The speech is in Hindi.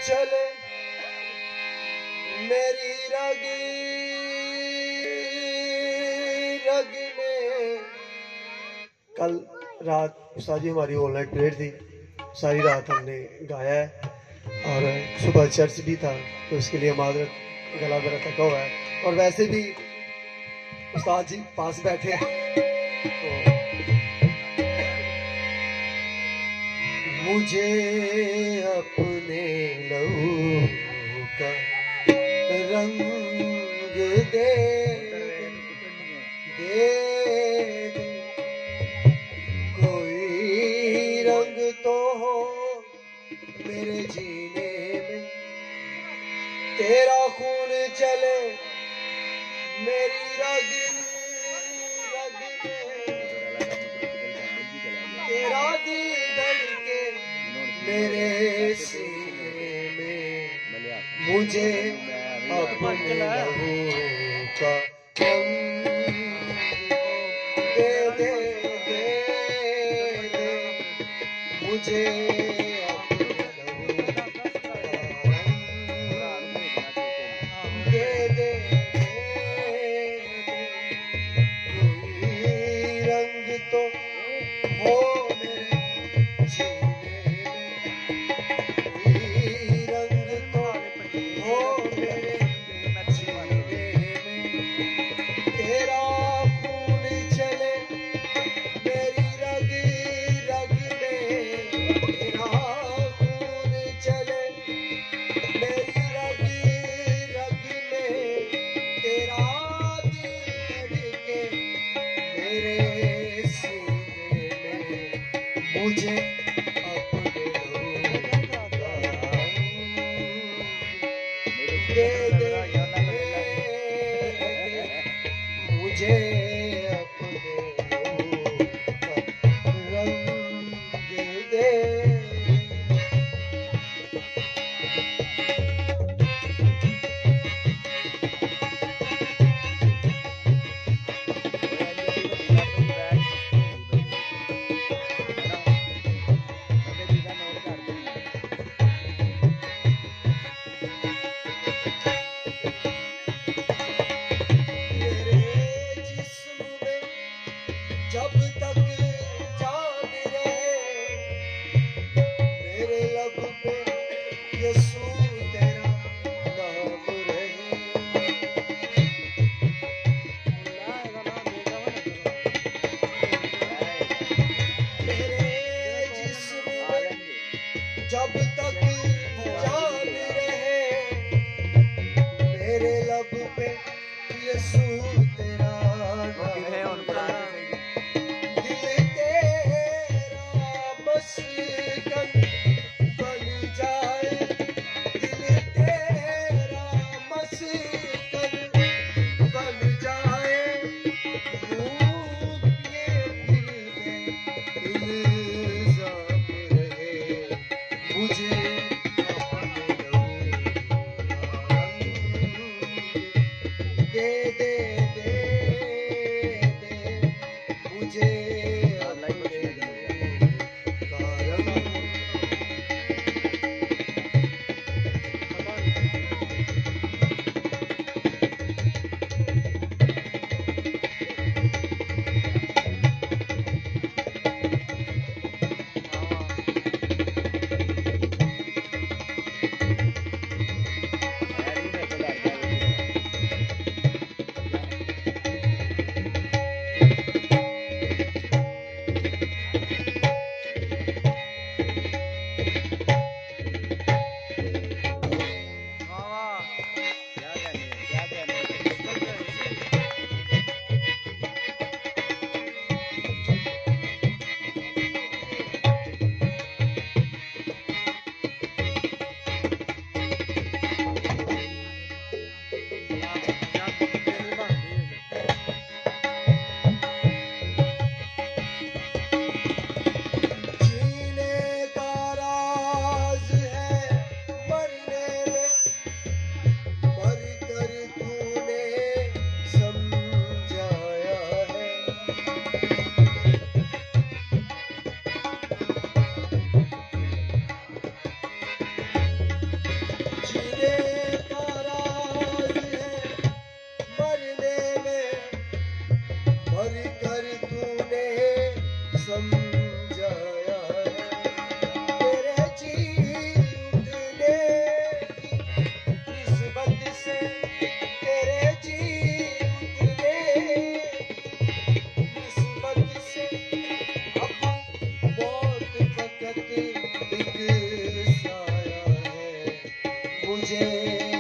चले मेरी रग रग में। कल रात उस्ताद जी हमारी ऑल नाइट प्रेयर थी, सारी रात हमने गाया है और सुबह चर्च भी था, तो उसके लिए माजरत, गला मेरा थका हुआ है। और वैसे भी उस्ताद जी पास बैठे हैं, तो मुझे अपने लहू का रंग दे दे, कोई रंग तो हो मेरे जीने में, तेरा खून चले मेरी रग रग में, तेरा दिल धड़के मेरे सीने में, मुझे अपने लहू का रंग दे दे दे दे, मुझे अपने लहू का रंग दे दे दे, कोई रंग तो हो मेरे जीने में, रंग तो हो मेरे जीने में, तेरा खून चले मेरी रग रग में, तेरा खून चले मेरी रग रग में, तेरा दिल धड़के मेरे सीने में, मुझे अपने लहू का रंग दे दे दे, मुझे अपने लहू का रंग दे। जब तक जान रहे मेरे लब पे यीशु तेरा नाम रहे, मेरे जिस्म में जब तक जान रहे मेरे लब पे यीशु तेरा नाम रहे, बन जाए जय